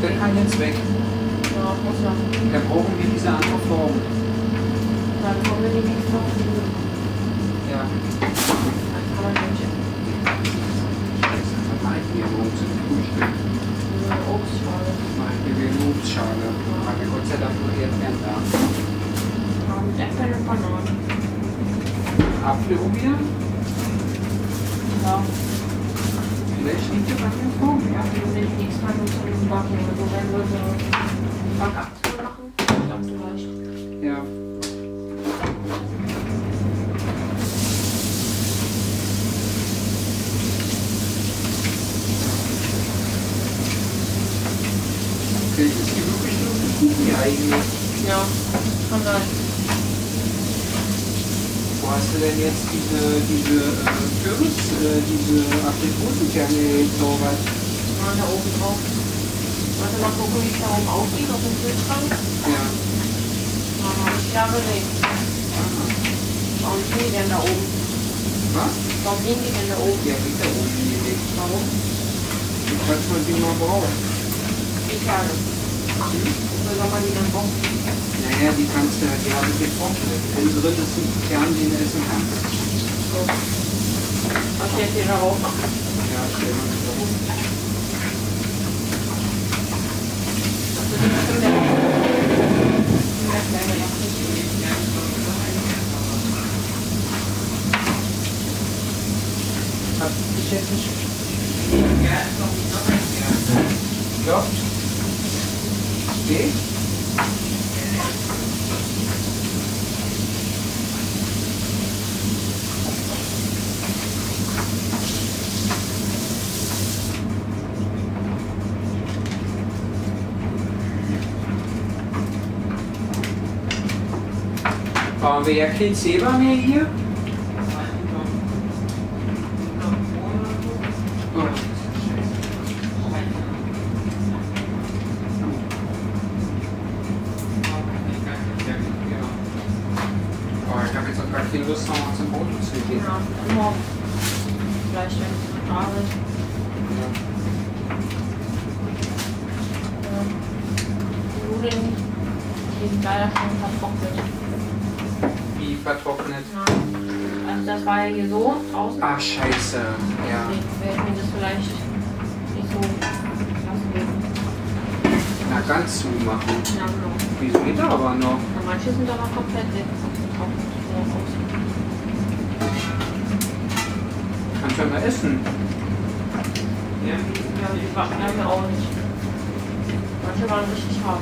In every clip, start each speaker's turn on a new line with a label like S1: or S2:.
S1: der kann jetzt weg.
S2: Ja, muss ja.
S1: Da brauchen wir diese andere Form.
S2: Dann kommen wir die nächste Woche.
S1: Ja.
S2: Dann kann man nicht.
S1: Das mache ich mir morgen zum Frühstück.
S2: Eine Obstschale.
S1: Mache ich mir eine Obstschale. Habe ich Gott sei Dank nur Erdbeeren da.
S2: Ja, mit Äpfeln und Bananen.
S1: Apfel um mir?
S2: Ja.
S1: Vielleicht liegt ja bei mir vor.
S2: Ja, wenn wir die nächste Mal nur zum Backen oder so, wenn wir so Backaktion machen, dann vielleicht.
S1: Ja. Okay, ist die wirklich nur für Kuchen hier eigentlich?
S2: Ja, kann sein.
S1: Wo hast du denn jetzt diese Kürbis, diese Aprikosenkerne gezaubert?
S2: Mal da oben drauf. Warte mal gucken, wie es da oben aussieht, auf dem Kühlschrank.
S1: Ja.
S2: Ja, habe ich ja gesehen. Warum liegen die denn da oben?
S1: Was?
S2: Warum liegen die denn da oben?
S1: Ja, liegt da oben liegt.
S2: Warum?
S1: Die kannst man die mal brauchen.
S2: Die Kerne. Wofür soll man die dann brauchen?
S1: Naja, die kannst du, die habe ich getrocknet. Innen drin ist ein Kern, den du essen kannst.
S2: So. Was steht hier darauf?
S1: Ja, stell mal das da rum.
S2: Das ist bestimmt der kleine noch nicht.
S1: Hab ich jetzt nicht. Ja, ist noch nicht noch ein Kern. Ja. Okay. Brauchen wir ja kein Zebra mehr hier? Ich habe jetzt auch gar keine Lust, noch mal zum Auto zu gehen.
S2: Ja, dann morgen. Vielleicht, wenn ich mit Arbeit. Die Nudeln, die sind leider schon vertrocknet.
S1: Wie vertrocknet?
S2: Ja. Also das war ja hier so draußen.
S1: Ach, scheiße. Ja.
S2: Deswegen werden wir das vielleicht nicht so lassen würden.
S1: Na, ganz zumachen.
S2: Ja, genau.
S1: Wieso geht da aber noch?
S2: Ja, manche sind aber komplett weg. Vertrocknet. So aus.
S1: Kannst du ja mal essen.
S2: Ja, die backen wir auch nicht. Manche waren richtig hart.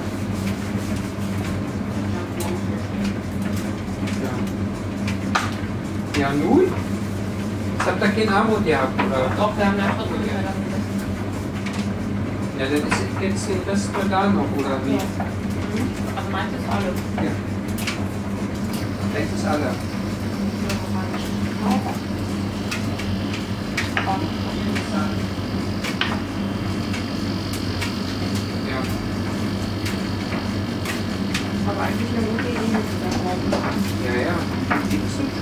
S1: Ja. Ja, nun? Jetzt habt ihr kein Armut gehabt, oder?
S2: Doch, wir haben ja trotzdem nicht mehr davon gegessen.
S1: Ja, dann ist jetzt den Rest da noch, oder wie?
S2: Ja. Also meins ist alle.
S1: Ja. Vielleicht ist alle. Ja.
S2: Aber eigentlich eine gute Idee mit dieser Form.
S1: Ja, ja. Die ist schon.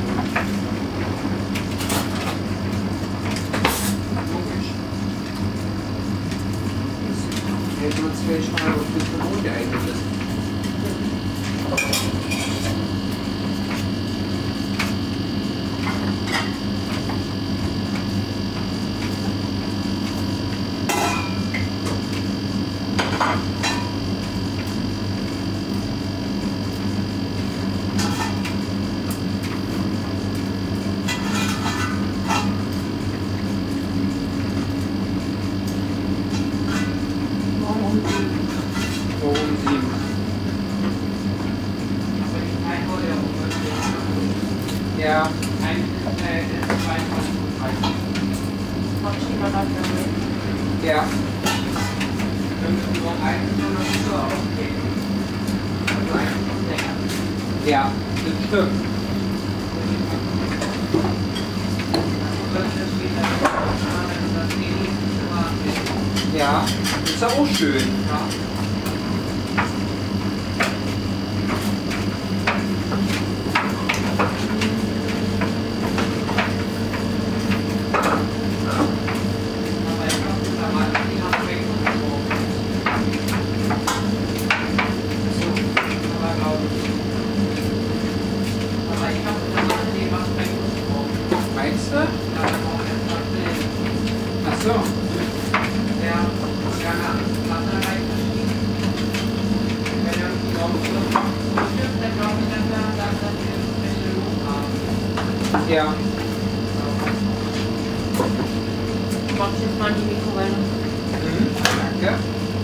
S1: Logisch. Hätten wir uns vielleicht mal auf das Brot geeignet ist. Warum 7? Ja.
S2: Mach ich lieber dafür mit.
S1: Ja. Ja, das stimmt. Ja, ist auch schön. Ach so.
S2: Ja, nach der Reihe verschieden. Wenn er die Raumschrift zustimmt, dann glaube ich, dass wir eine Special haben.
S1: Ja.
S2: Ich mach jetzt mal die Mikrowelle.
S1: Danke.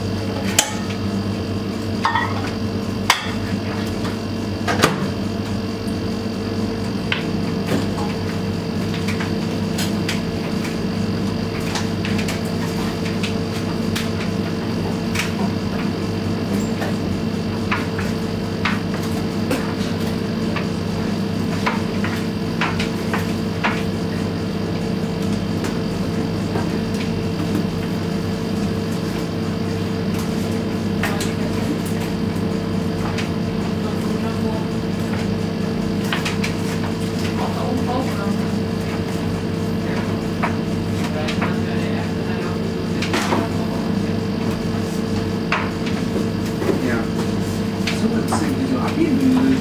S1: Ja. So, das sind die so abgemüht.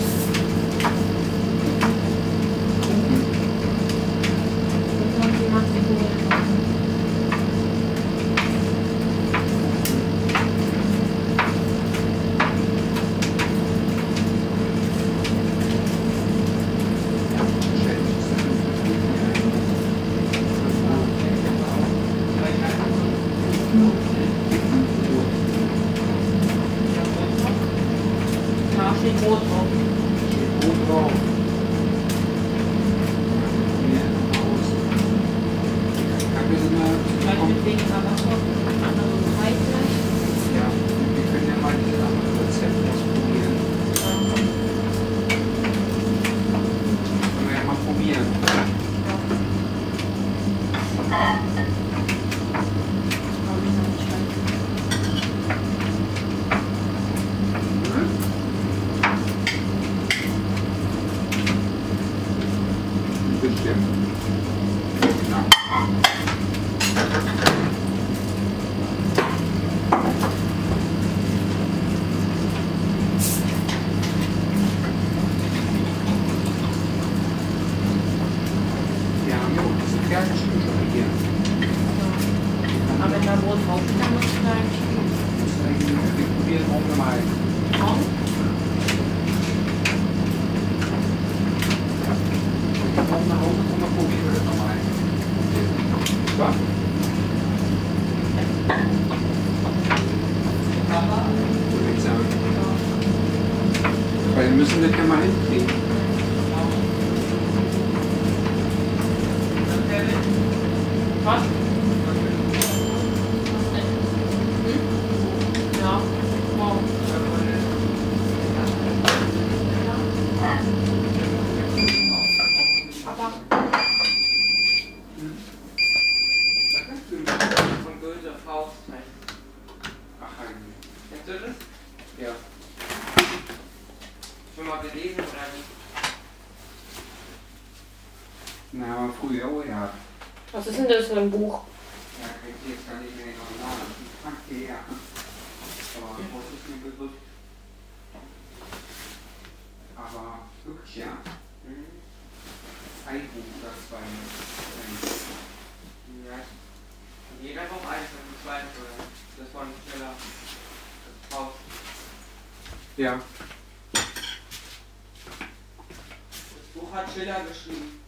S2: Da steht Brot drauf.
S1: Gut drauf. Ja, aus. Kann wir so
S2: Vielleicht
S1: eine.
S2: mit weniger Wasser, andere Seite.
S1: Ja, wir können ja mal dieses andere Rezept ausprobieren. Können wir ja mal probieren. Bestimmt. Ja. Wir haben ja auch diese fertigen schon hier.
S2: Aber wenn da Brot drauf ist, dann muss ich da entschieden.
S1: Wir probieren auch mal. Ich komme nach Hause und mal probieren wir das nochmal. Super. Würde ich sagen. Weil wir müssen das ja mal hinkriegen.
S2: Was? Ja, wow. Papa. Von Goethe Faust.
S1: Ach, eigentlich.
S2: Kennst du das?
S1: Ja.
S2: Schon mal gelesen oder nicht?
S1: Na, aber früher, oh ja.
S2: Was ist denn das für ein Buch?
S1: Ja, ich jetzt gar nicht mehr genau nach. Okay, ja. Aber was ist mir Begriff? Aber wirklich, ja. Ein Buch, das war
S2: Ja. Jeder noch eins, das zweite oder? Das von Schiller. Das Faust.
S1: ja.
S2: Das Buch hat Schiller geschrieben.